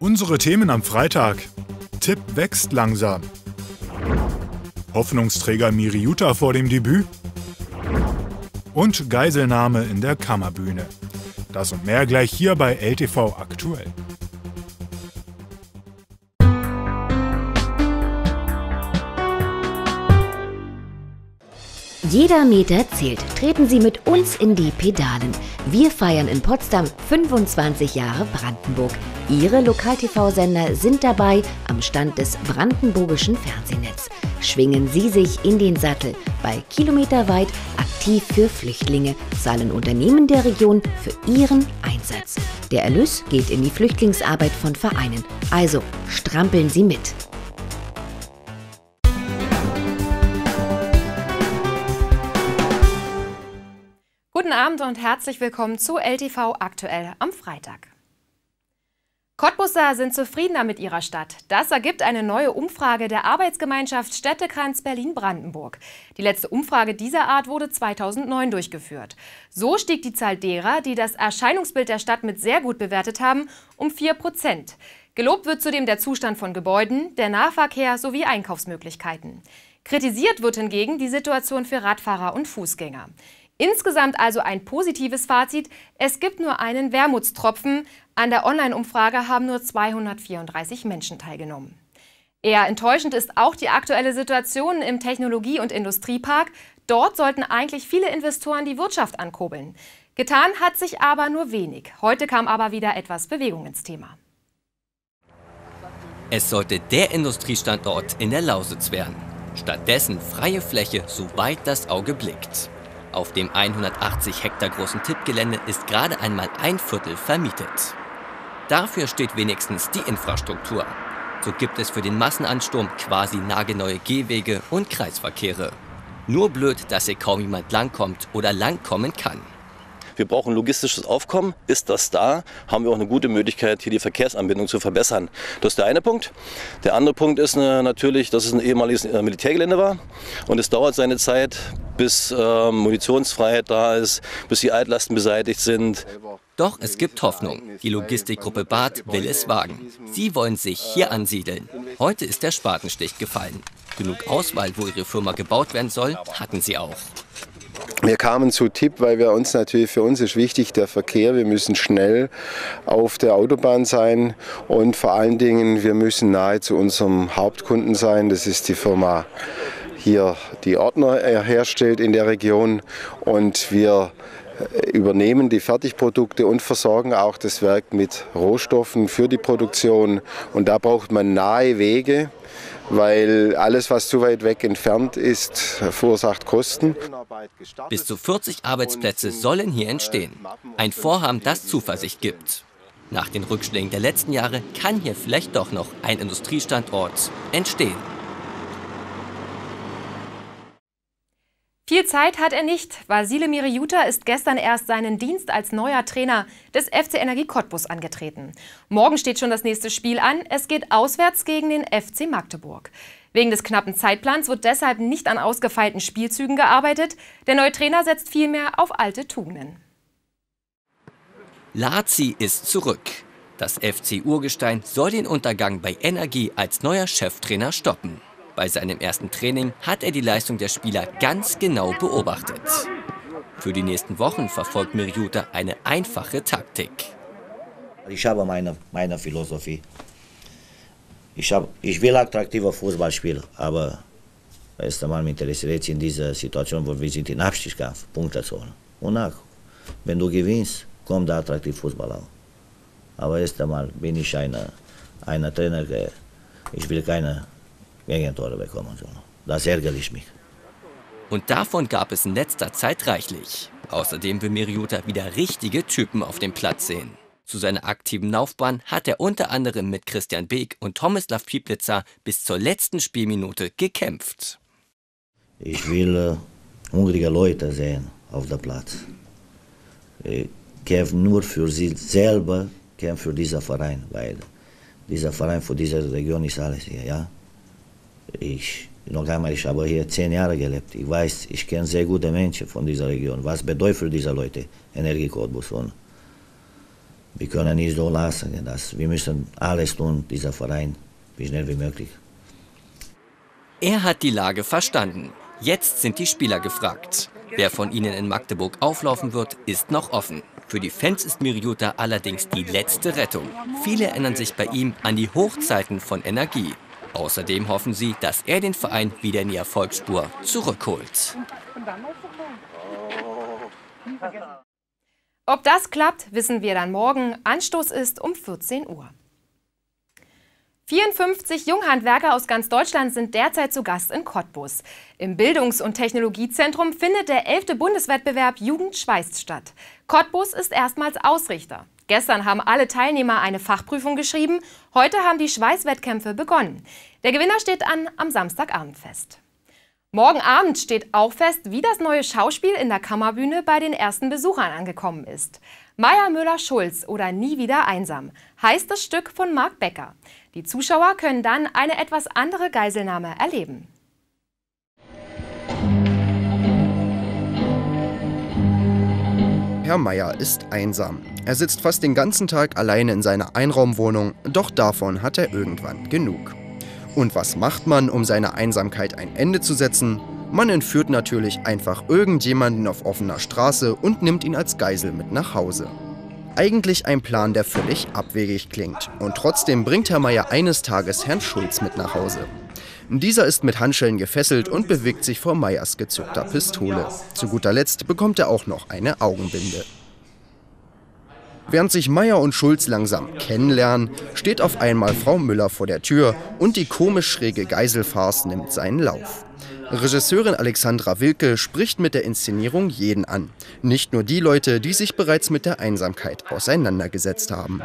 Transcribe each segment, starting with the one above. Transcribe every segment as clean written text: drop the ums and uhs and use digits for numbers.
Unsere Themen am Freitag. Tipp wächst langsam. Hoffnungsträger Miriuta vor dem Debüt. Und Geiselnahme in der Kammerbühne. Das und mehr gleich hier bei LTV aktuell. Jeder Meter zählt. Treten Sie mit uns in die Pedalen. Wir feiern in Potsdam 25 Jahre Brandenburg. Ihre Lokal-TV-Sender sind dabei am Stand des brandenburgischen Fernsehnetzes. Schwingen Sie sich in den Sattel. Bei Kilometerweit aktiv für Flüchtlinge zahlen Unternehmen der Region für ihren Einsatz. Der Erlös geht in die Flüchtlingsarbeit von Vereinen. Also strampeln Sie mit. Guten Abend und herzlich willkommen zu LTV aktuell am Freitag. Cottbusser sind zufriedener mit ihrer Stadt. Das ergibt eine neue Umfrage der Arbeitsgemeinschaft Städtekreis Berlin-Brandenburg. Die letzte Umfrage dieser Art wurde 2009 durchgeführt. So stieg die Zahl derer, die das Erscheinungsbild der Stadt mit sehr gut bewertet haben, um 4%. Gelobt wird zudem der Zustand von Gebäuden, der Nahverkehr sowie Einkaufsmöglichkeiten. Kritisiert wird hingegen die Situation für Radfahrer und Fußgänger. Insgesamt also ein positives Fazit. Es gibt nur einen Wermutstropfen. An der Online-Umfrage haben nur 234 Menschen teilgenommen. Eher enttäuschend ist auch die aktuelle Situation im Technologie- und Industriepark. Dort sollten eigentlich viele Investoren die Wirtschaft ankurbeln. Getan hat sich aber nur wenig. Heute kam aber wieder etwas Bewegung ins Thema. Es sollte der Industriestandort in der Lausitz werden. Stattdessen freie Fläche, soweit das Auge blickt. Auf dem 180 Hektar großen Tippgelände ist gerade einmal ein Viertel vermietet. Dafür steht wenigstens die Infrastruktur. So gibt es für den Massenansturm quasi nagelneue Gehwege und Kreisverkehre. Nur blöd, dass hier kaum jemand langkommt oder langkommen kann. Wir brauchen logistisches Aufkommen. Ist das da, haben wir auch eine gute Möglichkeit, hier die Verkehrsanbindung zu verbessern. Das ist der eine Punkt. Der andere Punkt ist natürlich, dass es ein ehemaliges Militärgelände war. Und es dauert seine Zeit, bis Munitionsfreiheit da ist, bis die Altlasten beseitigt sind. Doch es gibt Hoffnung. Die Logistikgruppe Barth will es wagen. Sie wollen sich hier ansiedeln. Heute ist der Spatenstich gefallen. Genug Auswahl, wo ihre Firma gebaut werden soll, hatten sie auch. Wir kamen zu Tipp, weil für uns ist wichtig der Verkehr. Wir müssen schnell auf der Autobahn sein und vor allen Dingen, wir müssen nahe zu unserem Hauptkunden sein. Das ist die Firma hier, die Ordner herstellt in der Region, und wir übernehmen die Fertigprodukte und versorgen auch das Werk mit Rohstoffen für die Produktion. Und da braucht man nahe Wege, weil alles, was zu weit weg entfernt ist, verursacht Kosten. Bis zu 40 Arbeitsplätze sollen hier entstehen. Ein Vorhaben, das Zuversicht gibt. Nach den Rückschlägen der letzten Jahre kann hier vielleicht doch noch ein Industriestandort entstehen. Viel Zeit hat er nicht. Vasile Miriuta ist gestern erst seinen Dienst als neuer Trainer des FC Energie Cottbus angetreten. Morgen steht schon das nächste Spiel an. Es geht auswärts gegen den FC Magdeburg. Wegen des knappen Zeitplans wird deshalb nicht an ausgefeilten Spielzügen gearbeitet. Der neue Trainer setzt vielmehr auf alte Tugenden. Lazi ist zurück. Das FC Urgestein soll den Untergang bei Energie als neuer Cheftrainer stoppen. Bei seinem ersten Training hat er die Leistung der Spieler ganz genau beobachtet. Für die nächsten Wochen verfolgt Miriuta eine einfache Taktik. Ich habe meine Philosophie. Ich will attraktiver Fußball spielen, aber erst einmal mich interessiert jetzt in dieser Situation, wo wir sind in Abstiegskampf, Punkte zu holen. Und nach, wenn du gewinnst, kommt der attraktive Fußball auch. Aber erst einmal bin ich ein Trainer, ich will keine Gegentore bekommen. Das ärgert mich. Und davon gab es in letzter Zeit reichlich. Außerdem will Miriuta wieder richtige Typen auf dem Platz sehen. Zu seiner aktiven Laufbahn hat er unter anderem mit Christian Beek und Tomislav Pieplitzer bis zur letzten Spielminute gekämpft. Ich will hungrige Leute sehen auf dem Platz. Kämpfen nur für sie selber, kämpfen für diesen Verein, weil dieser Verein für diese Region ist alles hier. Ja? Ich habe hier 10 Jahre gelebt. Ich weiß, ich kenne sehr gute Menschen von dieser Region. Was bedeutet für diese Leute Energie Cottbus? Wir können nicht so lassen. Wir müssen alles tun, dieser Verein, wie schnell wie möglich. Er hat die Lage verstanden. Jetzt sind die Spieler gefragt. Wer von ihnen in Magdeburg auflaufen wird, ist noch offen. Für die Fans ist Miriuta allerdings die letzte Rettung. Viele erinnern sich bei ihm an die Hochzeiten von Energie. Außerdem hoffen sie, dass er den Verein wieder in die Erfolgsspur zurückholt. Ob das klappt, wissen wir dann morgen. Anstoß ist um 14 Uhr. 54 Junghandwerker aus ganz Deutschland sind derzeit zu Gast in Cottbus. Im Bildungs- und Technologiezentrum findet der 11. Bundeswettbewerb Jugend schweißt statt. Cottbus ist erstmals Ausrichter. Gestern haben alle Teilnehmer eine Fachprüfung geschrieben. Heute haben die Schweißwettkämpfe begonnen. Der Gewinner steht am Samstagabend fest. Morgen Abend steht auch fest, wie das neue Schauspiel in der Kammerbühne bei den ersten Besuchern angekommen ist. Meier Müller-Schulz oder Nie wieder einsam heißt das Stück von Marc Becker. Die Zuschauer können dann eine etwas andere Geiselnahme erleben. Herr Meier ist einsam. Er sitzt fast den ganzen Tag alleine in seiner Einraumwohnung, doch davon hat er irgendwann genug. Und was macht man, um seiner Einsamkeit ein Ende zu setzen? Man entführt natürlich einfach irgendjemanden auf offener Straße und nimmt ihn als Geisel mit nach Hause. Eigentlich ein Plan, der völlig abwegig klingt. Und trotzdem bringt Herr Meier eines Tages Herrn Schulz mit nach Hause. Dieser ist mit Handschellen gefesselt und bewegt sich vor Meiers gezückter Pistole. Zu guter Letzt bekommt er auch noch eine Augenbinde. Während sich Meier und Schulz langsam kennenlernen, steht auf einmal Frau Müller vor der Tür und die komisch schräge Geiselfarce nimmt seinen Lauf. Regisseurin Alexandra Wilke spricht mit der Inszenierung jeden an. Nicht nur die Leute, die sich bereits mit der Einsamkeit auseinandergesetzt haben.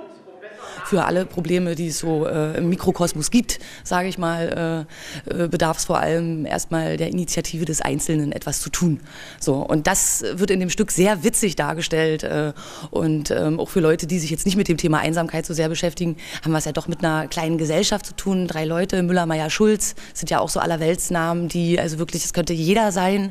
Für alle Probleme, die es so im Mikrokosmos gibt, sage ich mal, bedarf es vor allem erstmal der Initiative des Einzelnen, etwas zu tun. So, und das wird in dem Stück sehr witzig dargestellt. Und auch für Leute, die sich jetzt nicht mit dem Thema Einsamkeit so sehr beschäftigen, haben wir es ja doch mit einer kleinen Gesellschaft zu tun. 3 Leute, Müller, Meier, Schulz, sind ja auch so Allerweltsnamen, die also wirklich, es könnte jeder sein.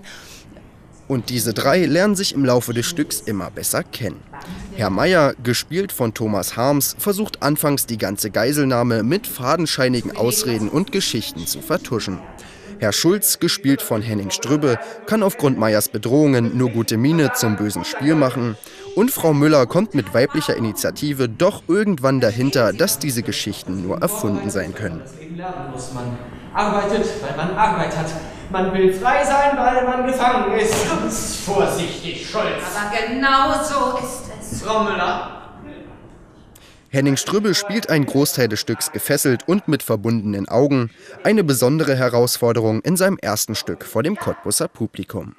Und diese 3 lernen sich im Laufe des Stücks immer besser kennen. Herr Meier, gespielt von Thomas Harms, versucht anfangs die ganze Geiselnahme mit fadenscheinigen Ausreden und Geschichten zu vertuschen. Herr Schulz, gespielt von Henning Strübbe, kann aufgrund Meiers Bedrohungen nur gute Miene zum bösen Spiel machen. Und Frau Müller kommt mit weiblicher Initiative doch irgendwann dahinter, dass diese Geschichten nur erfunden sein können. Man arbeitet, weil man Arbeit hat. Man will frei sein, weil man gefangen ist. Ganz vorsichtig, Schulz. Aber genau so ist es. Frau Müller. Henning Strübbe spielt einen Großteil des Stücks gefesselt und mit verbundenen Augen. Eine besondere Herausforderung in seinem ersten Stück vor dem Cottbuser Publikum.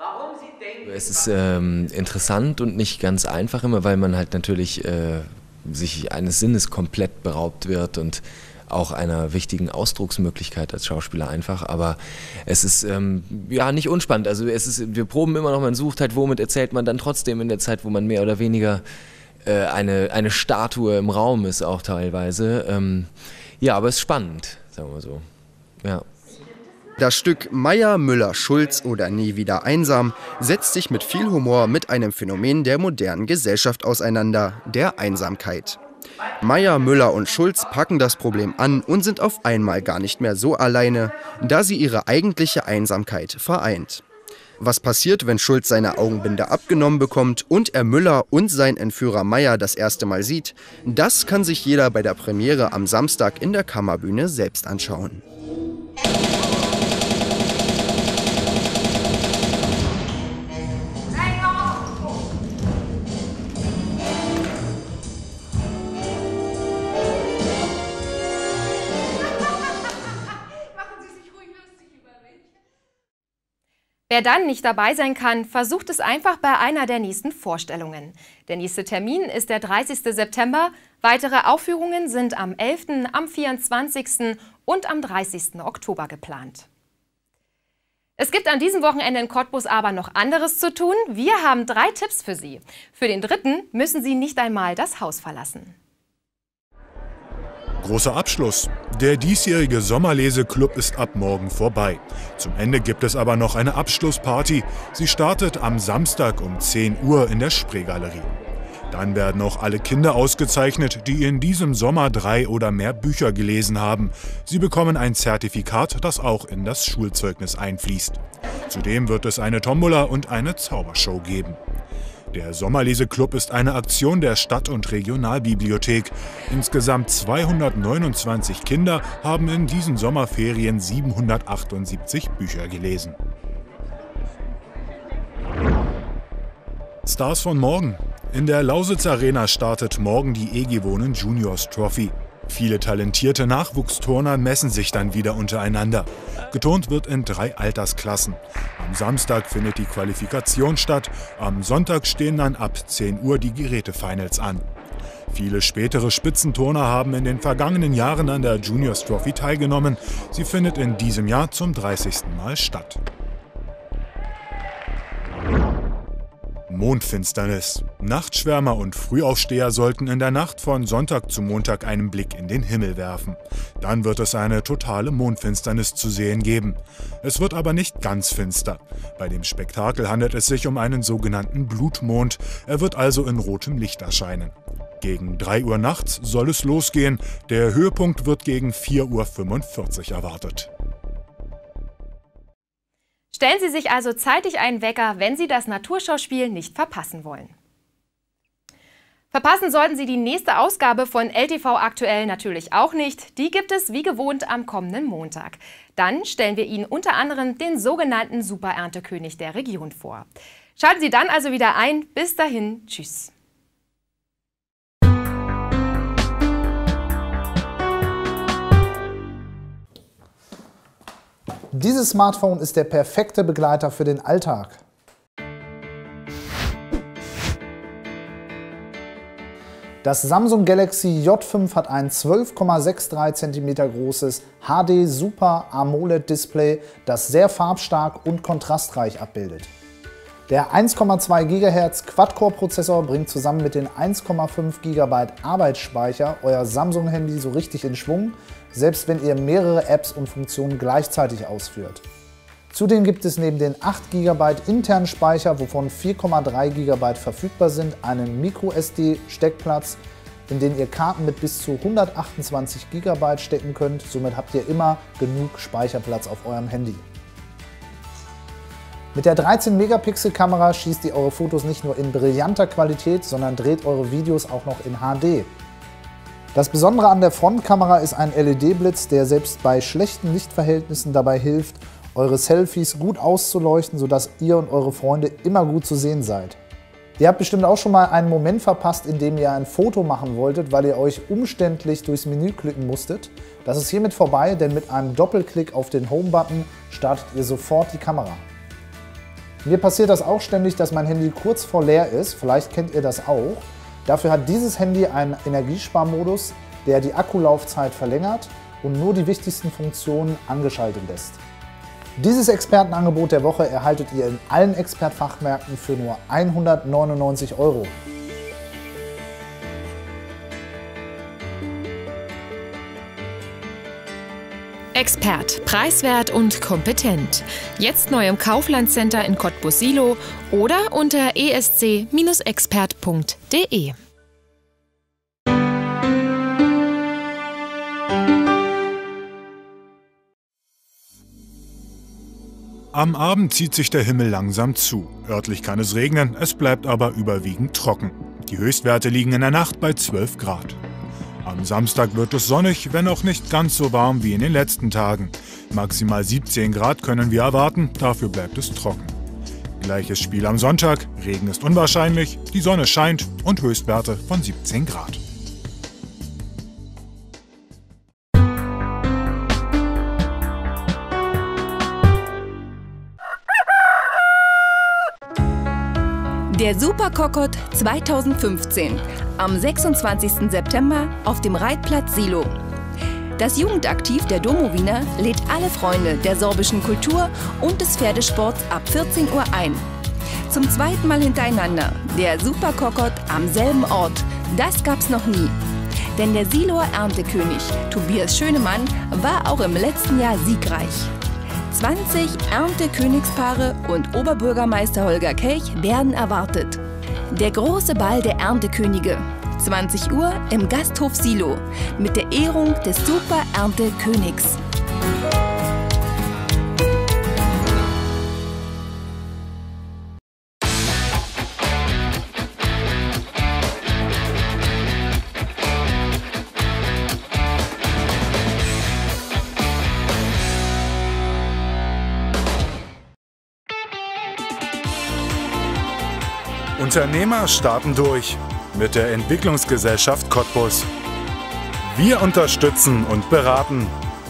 Es ist interessant und nicht ganz einfach immer, weil man halt natürlich sich eines Sinnes komplett beraubt wird und auch einer wichtigen Ausdrucksmöglichkeit als Schauspieler einfach, aber es ist ja nicht unspannend. Also wir proben immer noch, man sucht halt, womit erzählt man dann trotzdem in der Zeit, wo man mehr oder weniger eine Statue im Raum ist auch teilweise. Ja, aber es ist spannend, sagen wir so. Ja. Das Stück Meier, Müller, Schulz oder Nie wieder einsam setzt sich mit viel Humor mit einem Phänomen der modernen Gesellschaft auseinander, der Einsamkeit. Meier, Müller und Schulz packen das Problem an und sind auf einmal gar nicht mehr so alleine, da sie ihre eigentliche Einsamkeit vereint. Was passiert, wenn Schulz seine Augenbinde abgenommen bekommt und er Müller und sein Entführer Meier das erste Mal sieht, das kann sich jeder bei der Premiere am Samstag in der Kammerbühne selbst anschauen. Wer dann nicht dabei sein kann, versucht es einfach bei einer der nächsten Vorstellungen. Der nächste Termin ist der 30. September. Weitere Aufführungen sind am 11., am 24. und am 30. Oktober geplant. Es gibt an diesem Wochenende in Cottbus aber noch anderes zu tun. Wir haben 3 Tipps für Sie. Für den 3. müssen Sie nicht einmal das Haus verlassen. Großer Abschluss. Der diesjährige Sommerleseclub ist ab morgen vorbei. Zum Ende gibt es aber noch eine Abschlussparty. Sie startet am Samstag um 10 Uhr in der Spreegalerie. Dann werden auch alle Kinder ausgezeichnet, die in diesem Sommer 3 oder mehr Bücher gelesen haben. Sie bekommen ein Zertifikat, das auch in das Schulzeugnis einfließt. Zudem wird es eine Tombola und eine Zaubershow geben. Der Sommerleseclub ist eine Aktion der Stadt- und Regionalbibliothek. Insgesamt 229 Kinder haben in diesen Sommerferien 778 Bücher gelesen. Stars von morgen. In der Lausitz Arena startet morgen die EG Wohnen Juniors Trophy. Viele talentierte Nachwuchsturner messen sich dann wieder untereinander. Geturnt wird in 3 Altersklassen. Am Samstag findet die Qualifikation statt. Am Sonntag stehen dann ab 10 Uhr die Gerätefinals an. Viele spätere Spitzenturner haben in den vergangenen Jahren an der Juniors Trophy teilgenommen. Sie findet in diesem Jahr zum 30. Mal statt. Mondfinsternis. Nachtschwärmer und Frühaufsteher sollten in der Nacht von Sonntag zu Montag einen Blick in den Himmel werfen. Dann wird es eine totale Mondfinsternis zu sehen geben. Es wird aber nicht ganz finster. Bei dem Spektakel handelt es sich um einen sogenannten Blutmond. Er wird also in rotem Licht erscheinen. Gegen 3 Uhr nachts soll es losgehen. Der Höhepunkt wird gegen 4:45 Uhr erwartet. Stellen Sie sich also zeitig einen Wecker, wenn Sie das Naturschauspiel nicht verpassen wollen. Verpassen sollten Sie die nächste Ausgabe von LTV Aktuell natürlich auch nicht. Die gibt es wie gewohnt am kommenden Montag. Dann stellen wir Ihnen unter anderem den sogenannten Supererntekönig der Region vor. Schalten Sie dann also wieder ein. Bis dahin, tschüss. Dieses Smartphone ist der perfekte Begleiter für den Alltag. Das Samsung Galaxy J5 hat ein 12,63 cm großes HD Super AMOLED Display, das sehr farbstark und kontrastreich abbildet. Der 1,2 GHz Quad-Core-Prozessor bringt zusammen mit den 1,5 GB Arbeitsspeicher euer Samsung-Handy so richtig in Schwung, selbst wenn ihr mehrere Apps und Funktionen gleichzeitig ausführt. Zudem gibt es neben den 8 GB internen Speicher, wovon 4,3 GB verfügbar sind, einen MicroSD-Steckplatz, in den ihr Karten mit bis zu 128 GB stecken könnt. Somit habt ihr immer genug Speicherplatz auf eurem Handy. Mit der 13-Megapixel-Kamera schießt ihr eure Fotos nicht nur in brillanter Qualität, sondern dreht eure Videos auch noch in HD. Das Besondere an der Frontkamera ist ein LED-Blitz, der selbst bei schlechten Lichtverhältnissen dabei hilft, eure Selfies gut auszuleuchten, sodass ihr und eure Freunde immer gut zu sehen seid. Ihr habt bestimmt auch schon mal einen Moment verpasst, in dem ihr ein Foto machen wolltet, weil ihr euch umständlich durchs Menü klicken musstet. Das ist hiermit vorbei, denn mit einem Doppelklick auf den Home-Button startet ihr sofort die Kamera. Mir passiert das auch ständig, dass mein Handy kurz vor leer ist, vielleicht kennt ihr das auch. Dafür hat dieses Handy einen Energiesparmodus, der die Akkulaufzeit verlängert und nur die wichtigsten Funktionen angeschaltet lässt. Dieses Expertenangebot der Woche erhaltet ihr in allen Expert-Fachmärkten für nur 199 €. Expert, preiswert und kompetent. Jetzt neu im Kaufland Center in Cottbus-Silow oder unter esc-expert.de. Am Abend zieht sich der Himmel langsam zu. Örtlich kann es regnen, es bleibt aber überwiegend trocken. Die Höchstwerte liegen in der Nacht bei 12 Grad. Am Samstag wird es sonnig, wenn auch nicht ganz so warm wie in den letzten Tagen. Maximal 17 Grad können wir erwarten, dafür bleibt es trocken. Gleiches Spiel am Sonntag, Regen ist unwahrscheinlich, die Sonne scheint und Höchstwerte von 17 Grad. Der Super-Kokot 2015 am 26. September auf dem Reitplatz Silow. Das Jugendaktiv der Domowiner lädt alle Freunde der sorbischen Kultur und des Pferdesports ab 14 Uhr ein. Zum zweiten Mal hintereinander der Super-Kokot am selben Ort. Das gab's noch nie. Denn der Silower Erntekönig Tobias Schönemann war auch im letzten Jahr siegreich. 20 Erntekönigspaare und Oberbürgermeister Holger Kelch werden erwartet. Der große Ball der Erntekönige. 20 Uhr im Gasthof Silo mit der Ehrung des Super-Erntekönigs. Unternehmer starten durch mit der Entwicklungsgesellschaft Cottbus. Wir unterstützen und beraten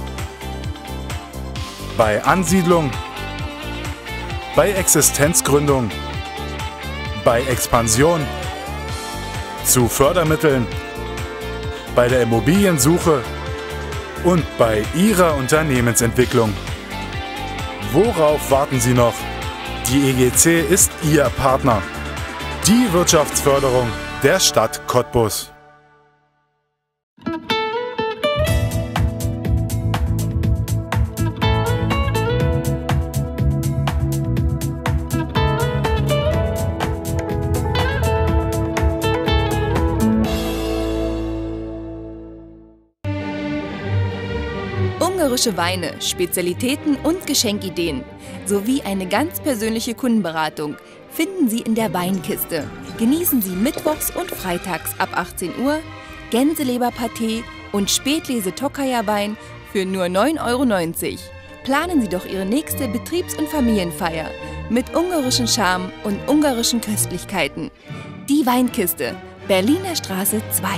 bei Ansiedlung, bei Existenzgründung, bei Expansion, zu Fördermitteln, bei der Immobiliensuche und bei Ihrer Unternehmensentwicklung. Worauf warten Sie noch? Die EGC ist Ihr Partner. Die Wirtschaftsförderung der Stadt Cottbus. Ungarische Weine, Spezialitäten und Geschenkideen sowie eine ganz persönliche Kundenberatung finden Sie in der Weinkiste. Genießen Sie mittwochs und freitags ab 18 Uhr Gänseleberpaté und Spätlese Tokaja-Wein für nur 9,90 €. Planen Sie doch Ihre nächste Betriebs- und Familienfeier mit ungarischen Charme und ungarischen Köstlichkeiten. Die Weinkiste, Berliner Straße 2.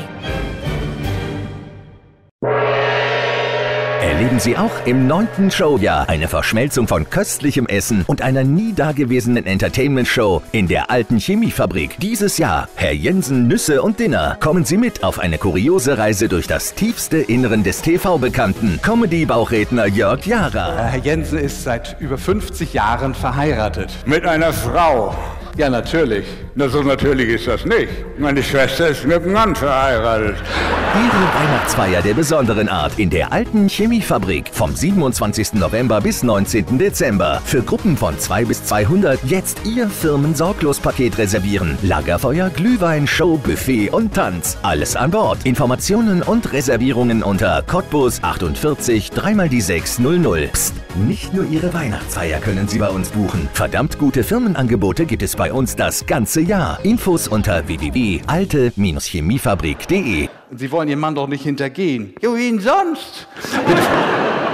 Erleben Sie auch im 9. Showjahr eine Verschmelzung von köstlichem Essen und einer nie dagewesenen Entertainment-Show in der alten Chemiefabrik. Dieses Jahr Herr Jensen Nüsse und Dinner. Kommen Sie mit auf eine kuriose Reise durch das tiefste Inneren des TV-Bekannten. Comedy-Bauchredner Jörg Jara. Herr Jensen ist seit über 50 Jahren verheiratet. Mit einer Frau. Ja, natürlich. Na, so natürlich ist das nicht. Meine Schwester ist mit einem Mann verheiratet. Ihre Weihnachtsfeier der besonderen Art in der alten Chemiefabrik vom 27. November bis 19. Dezember. Für Gruppen von 2 bis 200 jetzt Ihr Firmen-Sorglos-Paket reservieren. Lagerfeuer, Glühwein, Show, Buffet und Tanz. Alles an Bord. Informationen und Reservierungen unter Cottbus 48 3x600. Psst, nicht nur Ihre Weihnachtsfeier können Sie bei uns buchen. Verdammt gute Firmenangebote gibt es bei uns das ganze Jahr. Infos unter www.alte-chemiefabrik.de. Sie wollen Ihren Mann doch nicht hintergehen. Jo, wen sonst? Bitte.